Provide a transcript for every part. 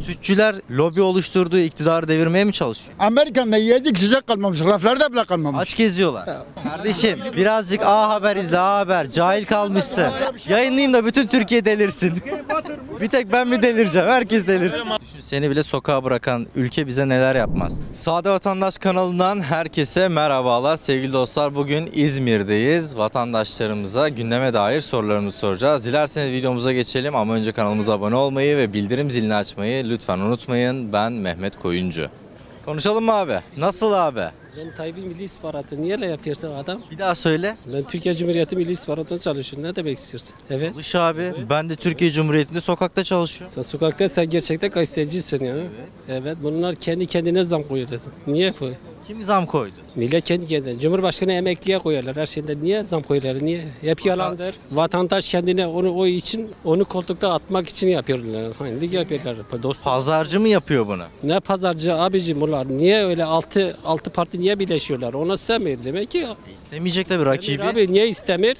Sütçüler lobi oluşturduğu iktidarı devirmeye mi çalışıyor? Amerika'da yiyecek sıcak kalmamış, raflarda bile kalmamış. Aç geziyorlar. Kardeşim birazcık A Haber izle, A Haber. Cahil kalmışsın. Yayınlayayım da bütün Türkiye delirsin. Bir tek ben mi delireceğim? Herkes delirsin. Düşün, seni bile sokağa bırakan ülke bize neler yapmaz. Sade Vatandaş kanalından herkese merhabalar. Sevgili dostlar, bugün İzmir'deyiz. Vatandaşlarımıza gündeme dair sorularımızı soracağız. Dilerseniz videomuza geçelim ama önce kanalımıza abone olmayı ve bildirim zilini açmayı lütfen unutmayın. Ben Mehmet Koyuncu. Konuşalım mı abi? Nasıl abi? Ben Tayyip'in Milli İstihbaratı niye öyle yapıyorsa o adam? Bir daha söyle. Ben Türkiye Cumhuriyeti Milli İstihbaratı'nda çalışıyorum. Ne demek istiyorsun? Evet. Çalış abi. Ben de Türkiye Cumhuriyeti'nde sokakta çalışıyorum. Sen sokakta sen gerçekten gazetecisin ya. Evet. Bunlar kendi kendine zam koyuyorlar. Niye bu? Kim zam koydu? Millet kendi kendine. Cumhurbaşkanı emekliye koyarlar. Her şeyde niye zam koyuyorlar? Niye? Hep yalandır. Vatandaş kendine onu koltukta atmak için yapıyorlar. Hani yapıyorlar. Dost. Pazarcı mı yapıyor bunu? Ne pazarcı abicim bunlar? Niye öyle altı parti niye birleşiyorlar? Ona sevmiyor demek ki. İstemeyecek tabii rakibi. Abi niye istemir?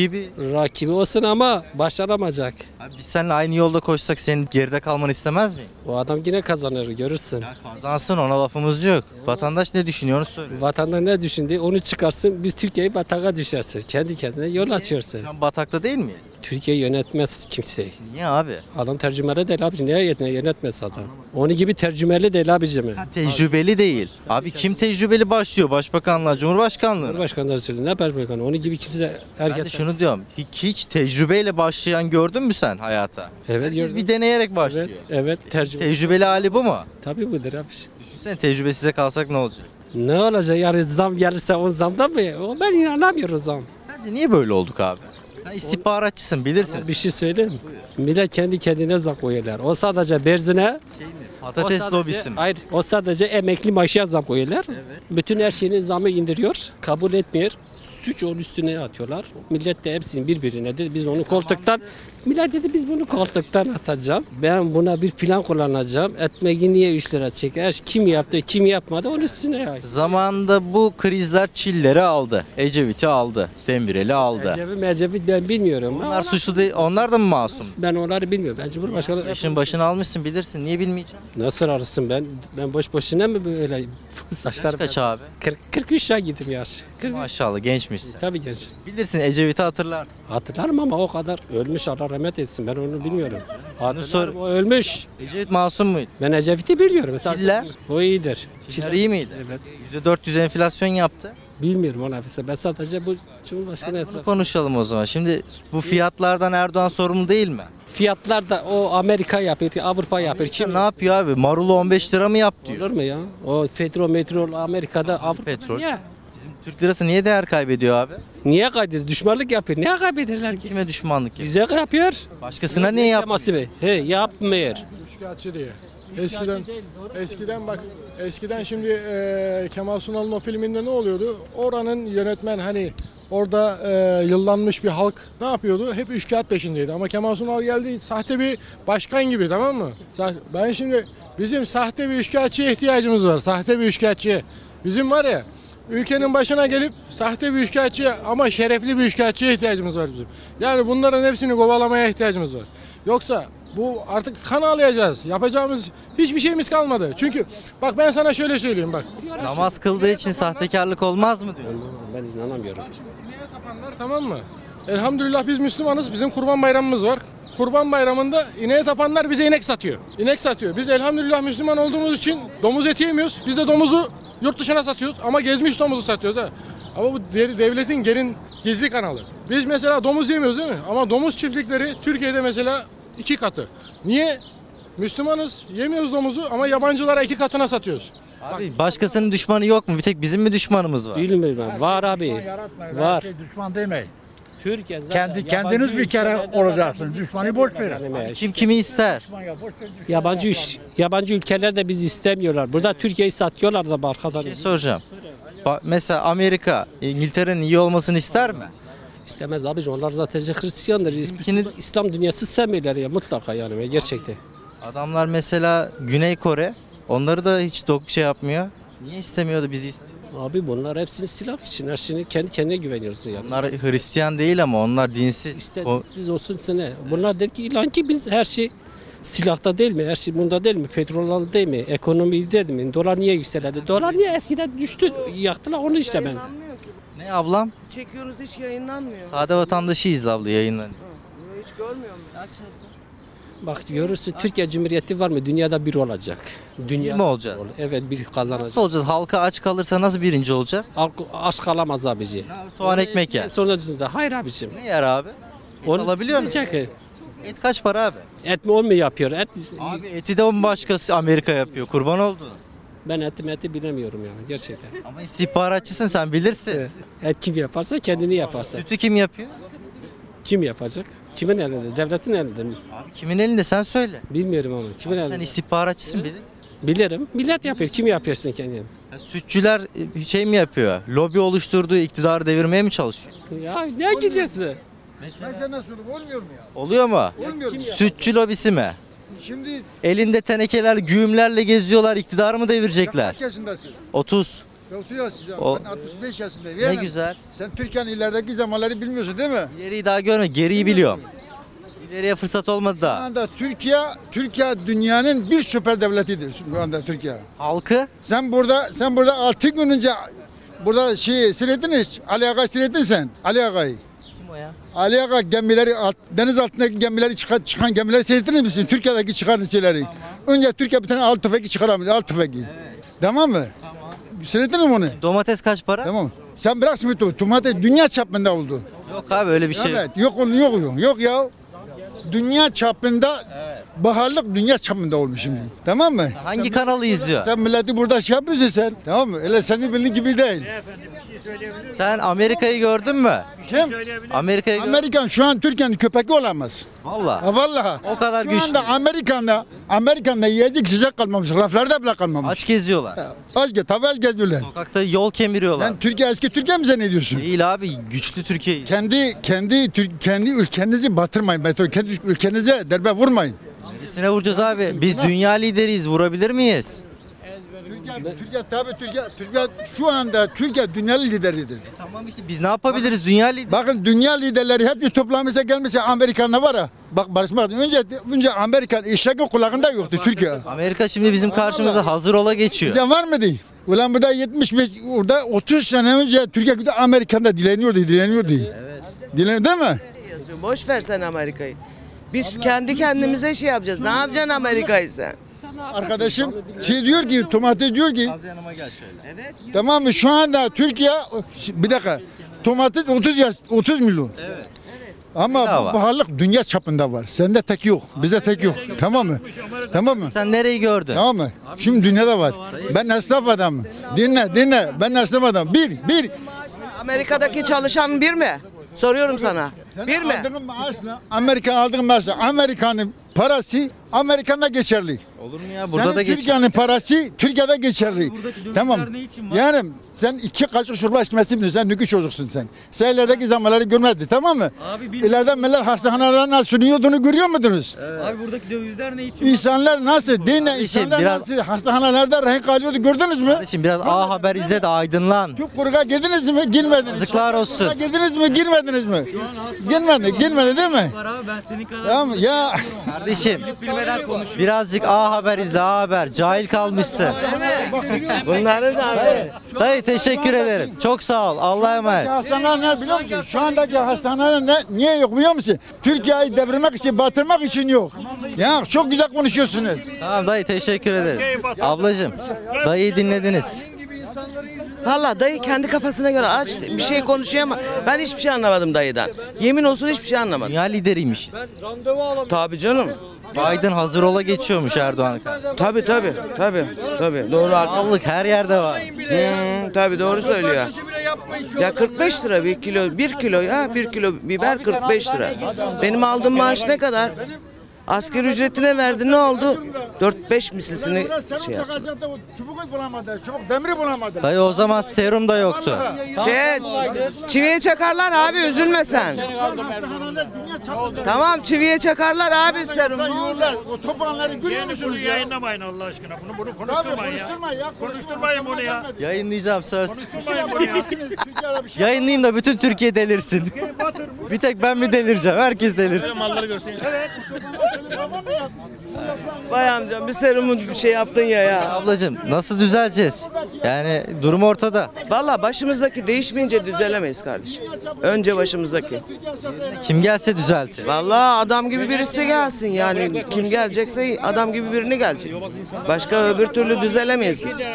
Rakibi Olsun ama başaramayacak. Abi biz seninle aynı yolda koşsak senin geride kalmanı istemez miyim? O adam yine kazanır görürsün. Ya kazansın, ona lafımız yok. Vatandaş ne düşünüyor onu söyle. Vatandaş ne düşündü onu çıkarsın, biz Türkiye'yi batağa düşersin. Kendi kendine yol açıyorsun. Şu an batakta değil miyiz? Türkiye yönetmez kimseyi. Niye abi? Adam tercümeli değil abicim. Niye yönetmez adam? Onun gibi tercümeli değil abicim. Tecrübeli değil. Abi kim tecrübeli başlıyor? Başbakanlığa, Cumhurbaşkanlığı. Cumhurbaşkanı söylüyor. Ne başbakanı? Onun gibi kimse Ben de herkes. şunu diyorum. Hiç tecrübeyle başlayan gördün mü sen hayata? Evet Herkes gördüm. bir deneyerek başlıyor. Evet tercüme. Tecrübeli hali bu mu? Tabii budur abiciim. Düşünsene tecrübesize kalsak ne olacak? Ne olacak yani zam gelirse o zamda mı? Ben inanamıyorum zam. Sence niye böyle olduk abi? Sen istihbaratçısın, bilirsin. Bir şey söyleyeyim mi? Millet kendi kendine zam koyuyorlar. O sadece benzine, Patates o sadece- lobisi mi? Hayır, o sadece emekli maaşına zam koyuyorlar. Bütün her şeyini zamı indiriyor, kabul etmiyor. Suç onun üstüne atıyorlar. Millet de hepsini birbirine dedi. Biz onu koltuktan, millet dedi biz bunu koltuktan atacağım. Ben buna bir plan kullanacağım. Ekmeği niye 3 lira çeker? Kim yaptı, kim yapmadı onun üstüne ya. Zamanında bu krizler Çiller'i aldı. Ecevit'i aldı. Demirel'i aldı. Mecevit ben bilmiyorum. Onlar suçlu değil. Onlar da mı masum? Ben onları bilmiyorum. Ben Cumhurbaşkanı... Yaşın başını almışsın, bilirsin. Niye bilmeyeceksin? Nasıl arasın ben? Ben boş boşuna mı böyle saçlar... Kaç abi? 43 yaşa gittim yaş. Maşallah gençmişsin. Tabii genç. Bilirsin, Ecevit'i hatırlarsın. Hatırlarım ama o kadar ölmüş, Allah rahmet etsin. Ben onu bilmiyorum. Hatırlarım, sor. o ölmüş. Ecevit masum muydu? Ben Ecevit'i biliyorum. Mesela Çiller? o iyidir. Çiller iyi miydi? Evet. %400 enflasyon yaptı. Bilmiyorum ona. Ben sadece bu Cumhurbaşkanı Hadi bunu etrafı. konuşalım o zaman. Şimdi bu fiyatlardan Erdoğan sorumlu değil mi? Fiyatlar da o Amerika yapıyor, Avrupa yapıyor. Ne yapıyor abi? Marulu 15 lira mı yap diyor. Olur mu ya? O petrol Amerika'da Avrupa. Petrol. Niye? Bizim Türk lirası niye değer kaybediyor abi? Niye kaybediyor? Düşmanlık yapıyor. Niye kaybederler ki? Kime düşmanlık yapıyor? Bize yapıyor. Başkasına niye yapmıyor? Yapması be. He yapmıyor. Şikayetçi diye. Eskiden şimdi Kemal Sunal'ın o filminde ne oluyordu? Oranın yönetmen hani orada yıllanmış bir halk ne yapıyordu? Hep üçkağıt peşindeydi. Ama Kemal Sunal geldi sahte bir başkan gibi, tamam mı? Ben şimdi bizim sahte bir üçkağıtçıya ihtiyacımız var. Sahte bir üçkağıtçıya. Bizim var ya ülkenin başına gelip sahte bir üçkağıtçıya ama şerefli bir üçkağıtçıya ihtiyacımız var bizim. Yani bunların hepsini kovalamaya ihtiyacımız var. Yoksa bu artık kan ağlayacağız. Yapacağımız hiçbir şeyimiz kalmadı. Çünkü bak ben sana şöyle söyleyeyim bak. Namaz kıldığı için sahtekarlık olmaz mı diyor. Ben inanamıyorum. İneğe tapanlar, tamam mı? Elhamdülillah biz Müslümanız. Bizim Kurban Bayramımız var. Kurban Bayramı'nda ineğe tapanlar bize inek satıyor. İnek satıyor. Biz elhamdülillah Müslüman olduğumuz için domuz eti yemiyoruz. Biz de domuzu yurt dışına satıyoruz ama gezmiş domuzu satıyoruz ha. Ama bu devletin gizli kanalı. Biz mesela domuz yemiyoruz değil mi? Ama domuz çiftlikleri Türkiye'de mesela 2 katı. Niye? Müslümanız, yemiyoruz domuzu ama yabancılara 2 katına satıyoruz. Abi başkasının düşmanı yok mu? Bir tek bizim mi düşmanımız var? Bilmiyorum ben. Var abi. Var. Düşman demeyin. Türkiye zaten Kendiniz bir kere olacaksınız. Düşmanı boş verin. Kim kimi ister? Yabancı ülkeler de bizi istemiyorlar. Burada Türkiye'yi satıyorlar da arkadan. Bir şey soracağım. Mesela Amerika, İngiltere'nin iyi olmasını ister mi? İstemez abi. Onlar zaten Hristiyandır. İslam dünyası sevmiyorlar ya mutlaka yani gerçekten. Adamlar mesela Güney Kore, onları da hiç şey yapmıyor. Niye istemiyordu bizi? Abi bunlar hepsini silah için. Her şeyini kendi kendine güveniyoruz yani. Onlar Hristiyan değil ama onlar dinsiz. İşte siz olsun sene. Bunlar der ki ilan ki biz her şey Silahta değil mi? Her şey bunda değil mi? Petrol değil mi? Ekonomi değil mi? Dolar niye yükseldi? Dolar niye eskiden düştü? Yaktılar onu işte ben. Yayınlanmıyor ki. Ne ablam? Çekiyoruz hiç yayınlanmıyor. Sade vatandaşıyız abla yayınlanıyor. Hiç görmüyorum ben. Bak görürsün Türkiye Cumhuriyeti var mı? Dünyada bir olacak. Dünya Bir mi olacağız? Evet bir kazanacak. Nasıl olacağız? Halka aç kalırsa nasıl birinci olacağız? Aç kalamaz abici. Soğan ekmek yer. Sonucunda hayır abicim. Ne yer abi? Onu alabiliyor musun? diyecek ki, Et kaç para abi? Et mi o mu yapıyor? Et Abi eti de o mu başkası Amerika yapıyor? Kurban oldu. ben eti bilemiyorum yani gerçekten. Ama istihbaratçısın sen bilirsin. Evet. Et kim yaparsa kendini yaparsa. Sütü kim yapıyor? Kim yapacak? Kimin elinde? Devletin elinde mi? Abi kimin elinde sen söyle. Bilmiyorum onu. Kimin Sen elinde? istihbaratçısın bilirsin. Bilirim. Millet yapıyor. Kim yapıyorsun kendini? Ya sütçüler şey mi yapıyor? Lobi oluşturduğu iktidarı devirmeye mi çalışıyor? Ya ne gidiyorsun? Ben sana soruyorum olmuyor mu ya? Oluyor mu? Olmuyor mu? Sütçü lobisi mi? Şimdi Elinde tenekeler, güğümlerle geziyorlar, iktidarı mı devirecekler? kaç yaşındasın? 30. Sen 30 yaşındasın. O- Ben 65 yaşındayım. Ne Yani güzel. Sen Türkiye'nin ilerideki zamanları bilmiyorsun değil mi? İleriyi daha görme, geriyi biliyorum. İleriye fırsat olmadı Şu daha. anda Türkiye dünyanın bir süper devletidir şu anda Türkiye. Halkı Sen burada 6 gün önce burada seyrettin hiç. Ali Aga'yı seyrettin sen. Ali Aga'yı. kim o ya? Ali Aga gemileri, deniz altındaki gemileri çıkan gemileri seyrettin misin? Türkiye'deki çıkan şeyleri. Önce Türkiye bir tane alt tüfeği çıkaramıyor, alt tüfeği. Tamam mı? Seyrettin mi onu? Domates kaç para? Tamam. Sen bırak şimdi domates dünya çapında oldu. Yok abi öyle bir şey. yok. Evet. Yok ya. Dünya çapında baharlık dünya çapında olmuş şimdi. Tamam mı? Hangi kanalı izliyor? Sen milleti burada şey yapıyorsun sen. Tamam mı? Öyle senin bildiğin gibi değil. Sen Amerika'yı gördün mü? Kim? Amerika'yı gördün mü? Amerikan şu an Türkiye'nin köpeği olamaz. Valla. Ha vallahi. O kadar Şu güçlü. anda Amerika'da yiyecek sıcak kalmamış. Raflarda bile kalmamış. Aç geziyorlar. Tabii aç geziyorlar. Sokakta yol kemiriyorlar. Sen Türkiye eski Türkiye mi zannediyorsun? Değil abi güçlü Türkiye'yi. Kendi ülkenizi batırmayın. Kendi ülkenize darbe vurmayın. Neresine vuracağız abi? Biz dünya lideriyiz. Vurabilir miyiz? Türkiye şu anda Türkiye dünya lideridir. Tamam işte biz ne yapabiliriz? Dünya lideri. Bakın dünya liderleri hep bir toplanmışsa gelmişse Amerikan'da var ya. Bak barışmak önce Amerikan eşek kulağında yoktu Türkiye. Amerika şimdi bizim karşımıza hazır ola geçiyor. Bizde var mıydı? Ulan burada 75 orada 30 sene önce Türkiye Amerika'da dileniyordu. Dileniyor değil mi? Yazıyor. Boş ver sen Amerika'yı. Biz kendi kendimize şey yapacağız. Ne yapacaksın Amerika'yı sen? Arkadaşım diyor ki domates diyor ki Az yanıma gel şöyle. Evet. tamam mı şu anda Türkiye bir dakika domates 30 milyon. Evet. Ama Bedava. bu pahalılık dünya çapında var. Sende tek yok. Bize tek yok. Tamam mı? Tamam mı? Sen nereyi gördün? Tamam mı? Şimdi dünyada var. Ben esnaf adamım. Dinle. Ben esnaf adamım. Bir. Amerika'daki çalışan bir mi? Soruyorum sana. Bir mi? Aldığın maaşla, aldığın maaşla Amerika'nın parası Amerika'da geçerli. Olur mu ya? Burada Senin da geçiyor. Türkiye'nin parası Türkiye'de geçerli. Tamam. Yani sen 2 kaşık çorba içmesi biliyorsun. Sen nükü çocuksun sen. Seyrelerdeki zamanları görmezdi. Tamam mı? İleride millet hastanelerden nasıl sürünüyorduğunu görüyor muydunuz? Abi buradaki dövizler ne için? İnsanlar nasıl? Dinle. Kardeşim, İnsanlar biraz- nasıl hastanelerde renk alıyordu gördünüz mü? Kardeşim biraz A Haber izle de aydınlan. Türk kuruğa girdiniz mi? Girmediniz. Yazıklar olsun. Kuruğa girdiniz mi? Girmediniz mi? Girmedi değil mi? Var abi ben senin kadar Tamam mı? Ya Kardeşim bilmeden konuşuyorum. birazcık A Haber izle A Haber. Cahil kalmışsın. Bunların abi. Dayı teşekkür ederim. Çok sağ ol. Allah'a emanet. hastaneler ne biliyor musun? Şu andaki hastaneler niye yok biliyor musun? Türkiye'yi devirmek için, batırmak için yok. Ya çok güzel konuşuyorsunuz. Tamam dayı teşekkür ederim. Ablacığım dayıyı dinlediniz. Valla dayı kendi kafasına göre aç bir şey konuşuyor ama ben hiçbir şey anlamadım dayıdan. Yemin olsun hiçbir şey anlamadım. Dünya lideriymiş. Tabii canım. Biden hazır ola geçiyormuş Erdoğan'a karşı. Tabii. Doğru abi. Allık her yerde var. Tabii doğru söylüyor. Ya 45 lira bir kilo ya 1 kilo biber 45 lira. Benim aldığım maaş ne kadar? Asgari ücretine verdi ne oldu? 4-5 mislisini şey yaptı. Çubuk bulamadı, çubuk demiri bulamadı. Dayı o zaman serum da yoktu. Çiviye çakarlar abi üzülme sen. Tamam çiviye çakarlar abi serum. O topanları görüyor musunuz ya? Yayınlamayın Allah aşkına bunu Tabii konuşturmayın ya. konuşturma ya. Konuşturmayın bunu ya. Yayınlayacağım söz. Konuşturmayın bunu ya. Türkiye'de bir şey Yayınlayayım da bütün Türkiye delirsin. Bir tek ben mi delireceğim? Herkes delirsin. Malları görsün. Evet. Vay amcam bir serumu bir şey yaptın ya. Ablacığım nasıl düzeleceğiz? Yani durum ortada. Valla başımızdaki değişmeyince düzelemeyiz kardeşim. Önce başımızdaki. Kim gelse düzeltir. Valla adam gibi birisi gelsin yani. Kim gelecekse adam gibi birini gelecek. Başka öbür türlü düzelemeyiz biz.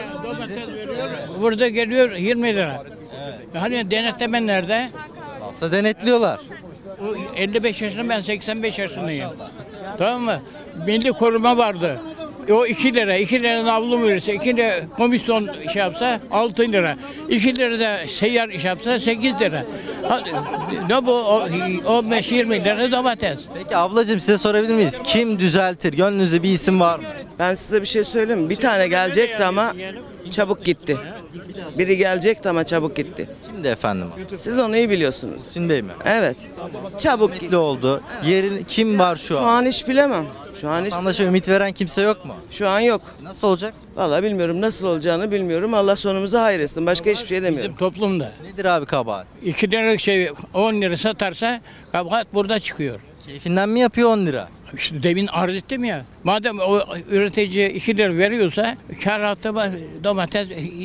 Burada geliyor 20 lira. Hani denetleme nerede? Hafta denetliyorlar. O 55 yaşında, ben 85 yaşındayım. Tamam mı? Milli koruma vardı. O 2 lira, 2 lira navlu verirse, 2 lira komisyon şey yapsa 6 lira. 2 lira da seyyar iş yapsa 8 lira. Hadi, ne bu? 15-20 lira domates. Peki ablacığım size sorabilir miyiz? Kim düzeltir? Gönlünüzde bir isim var mı? Ben size bir şey söyleyeyim mi? Bir tane gelecekti ama çabuk gitti. Biri gelecekti ama çabuk gitti. Kimdi efendim? Siz onu iyi biliyorsunuz. Hüsnü Bey mi? Evet. Çabuk gitti. Emekli oldu. Yerin kim var şu Şu an? an hiç bilemem. Vatandaşa ümit veren kimse yok mu? Şu an yok. Nasıl olacak? Vallahi bilmiyorum nasıl olacağını bilmiyorum. Allah sonumuzu hayır etsin. Başka hiçbir şey demiyorum. Bizim toplumda Nedir abi kabahat? 2 lira şey 10 lira satarsa kabahat burada çıkıyor. Keyfinden mi yapıyor 10 lira? İşte demin arz ettim ya. Madem o üretici 2 lira veriyorsa kar hattı domates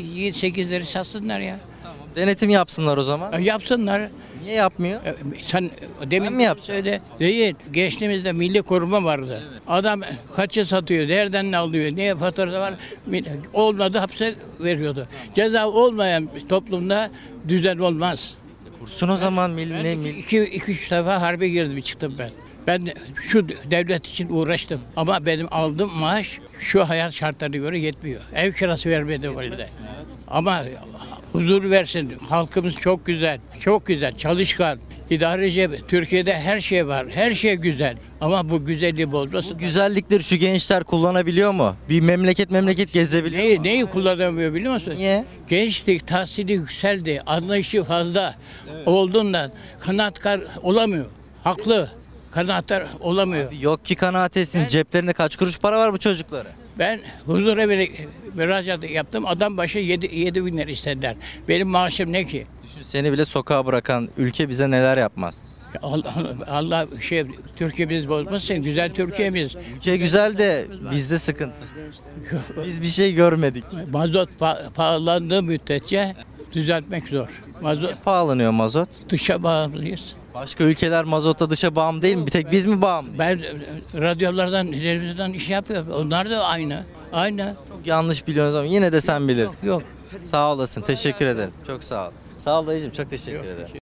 8 lira satsınlar ya. Denetim yapsınlar o zaman. Yapsınlar. Niye yapmıyor? Sen demin mi yapacağım? söyle. Değil. Gençliğimizde milli koruma vardı. Adam kaça satıyor, nereden ne alıyor, neye faturası var. Olmadı hapse veriyordu. Ceza olmayan toplumda düzen olmaz. Kursun o zaman milli. 2-3 defa harbe girdim çıktım ben. Ben şu devlet için uğraştım ama benim aldığım maaş şu hayat şartlarına göre yetmiyor. Ev kirası vermedi valide. Ama huzur versin. Halkımız çok güzel, çok güzel, çalışkan, idareci. Türkiye'de her şey var, her şey güzel. Ama bu güzelliği bozmasın. Güzellikleri şu gençler kullanabiliyor mu? Bir memleket gezebiliyor mu? Neyi kullanamıyor biliyor musun? Niye? Gençlik, tahsili yükseldi, anlayışı fazla olduğundan kanaatkar olamıyor. Haklı. Kanaatkar olamıyor. Yok ki kanaat etsin. Ceplerinde kaç kuruş para var bu çocuklara? Ben huzur evine müracaat yaptım. Adam başı 7 bin lira istediler. Benim maaşım ne ki? Düşün seni bile sokağa bırakan ülke bize neler yapmaz. Allah Türkiye biz bozmasın. Güzel Türkiye'miz. Ülke güzel de bizde sıkıntı. Biz bir şey görmedik. Mazot pahalandığı müddetçe düzeltmek zor. Mazot Pahalanıyor mazot. dışa bağımlıyız. Başka ülkeler mazota dışa bağımlı değil mi? Bir tek biz mi bağımlıyız? Ben radyolardan, televizyondan iş yapıyorum. Onlar da aynı. Aynı. Çok yanlış biliyoruz ama yine de sen bilirsin. Yok. Sağ olasın. Teşekkür ederim. Çok sağ ol. Sağ ol dayıcığım. Çok teşekkür ederim.